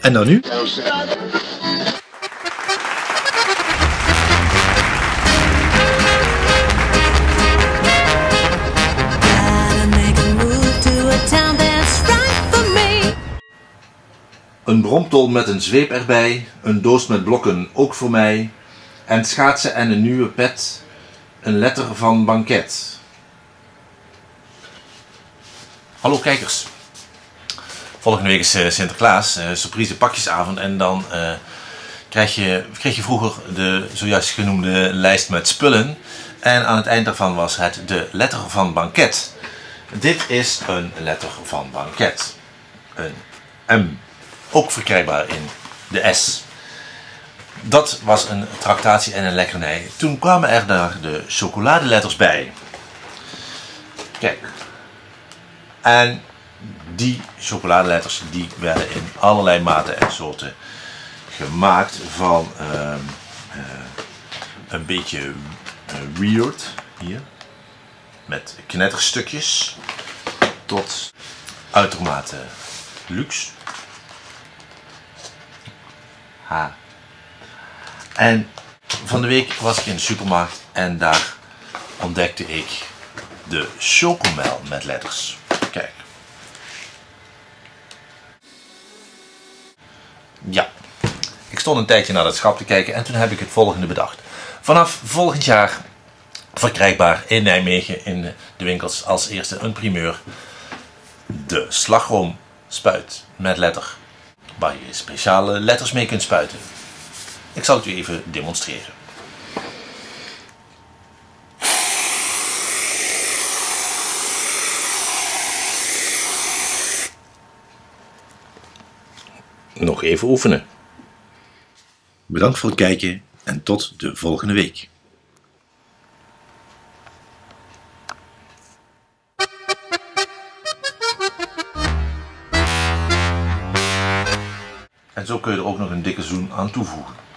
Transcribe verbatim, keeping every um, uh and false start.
En dan nu? Een bromtol met een zweep erbij, een doos met blokken ook voor mij, en schaatsen en een nieuwe pet, een letter van banket. Hallo kijkers, volgende week is uh, Sinterklaas, uh, surprise pakjesavond, en dan uh, krijg, je, kreeg je vroeger de zojuist genoemde lijst met spullen en aan het eind daarvan was het de letter van banket. Dit is een letter van banket, een M. Ook verkrijgbaar in de S. Dat was een tractatie en een lekkernij. Toen kwamen er daar de chocoladeletters bij. Kijk. En die chocoladeletters die werden in allerlei maten en soorten gemaakt. Van uh, uh, een beetje uh, weird hier. Met knetterstukjes. Tot uitermate luxe. Ha. En van de week was ik in de supermarkt en daar ontdekte ik de Chocomel met letters. Kijk. Ja. Ik stond een tijdje naar dat schap te kijken en toen heb ik het volgende bedacht. Vanaf volgend jaar verkrijgbaar in Nijmegen in de winkels als eerste een primeur. De slagroomspuit met letter. Waar je speciale letters mee kunt spuiten. Ik zal het u even demonstreren. Nog even oefenen. Bedankt voor het kijken en tot de volgende week. En zo kun je er ook nog een dikke zoen aan toevoegen.